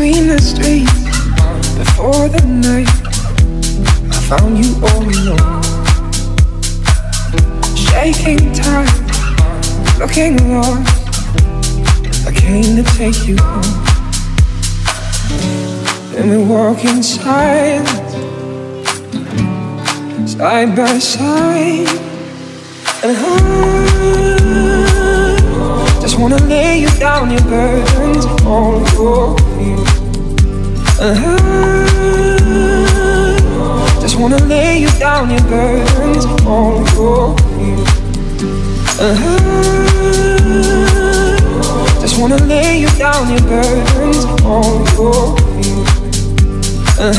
between the streets. Before the night, I found you all alone, shaking tight, looking lost. I came to take you home. Then we walk in silence, side by side. And I just wanna lay you down, your burdens all over you. And I just wanna lay you down, your burdens all over you. And I just wanna lay you down, your burdens all over you. And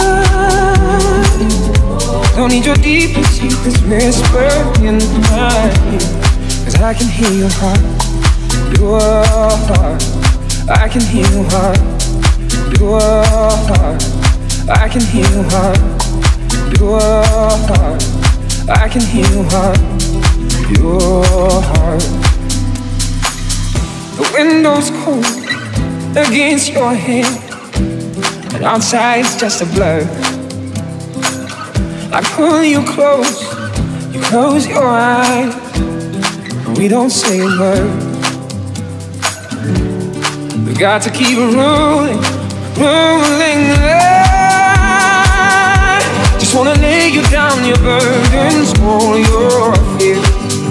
I don't need your deepest secrets whispering in my ear, 'cause I can hear your heart, your heart. I can hear your heart, your heart. I can hear your heart, your heart. I can hear your heart, your heart. The window's cold against your hand, and outside's just a blur. I pull you close, you close your eyes, and we don't say a word. We got to keep rolling, rolling. I just wanna lay you down, your burdens, all your fears.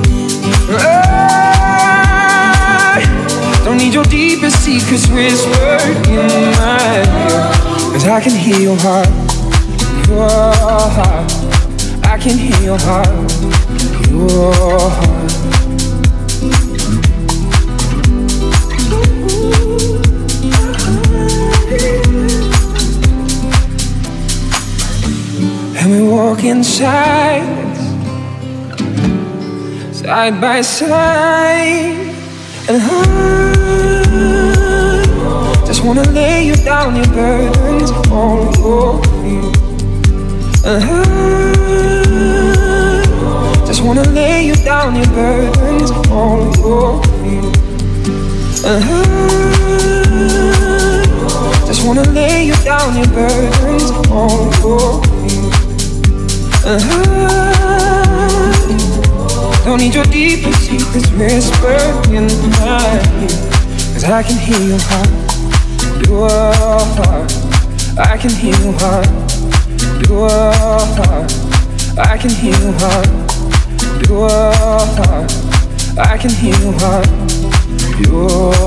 I don't need your deepest secrets whispered in my ear, 'cause I can hear your heart, your heart. I can hear your heart, your heart. And we walk in silence, side by side. And I just wanna lay you down, your burdens all over you. And I just wanna lay you down, your burdens all over you. And I just wanna lay you down, your burdens all over you. And I don't need your deepest secrets whispered in my ear, 'cause I can hear your heart, your heart. I can hear your heart, your heart. I can hear your heart, your heart. I can hear your heart, your